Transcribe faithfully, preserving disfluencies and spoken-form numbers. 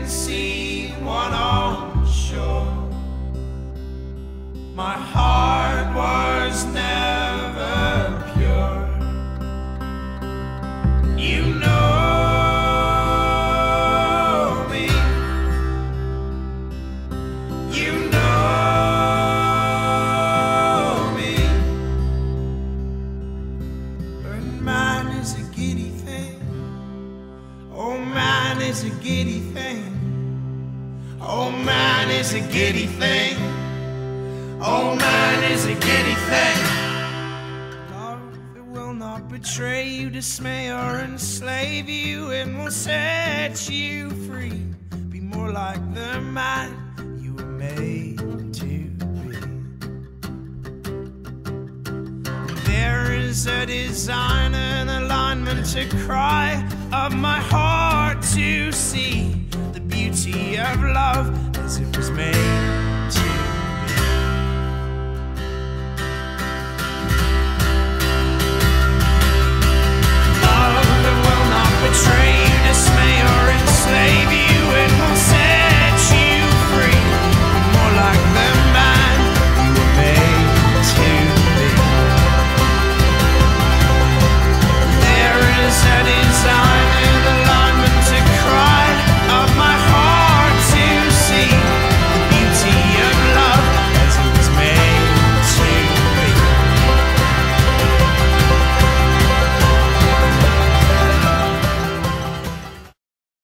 can see one on shore. My heart was never pure. You know me. You know me. But mine is a giddy thing. Oh, mine is a giddy thing. Oh, mine is a giddy thing. Oh, mine is a giddy thing. Love, it will not betray you, dismay or enslave you. It will set you free. Be more like the man you were made to be. There is a design and alignment to cry of my heart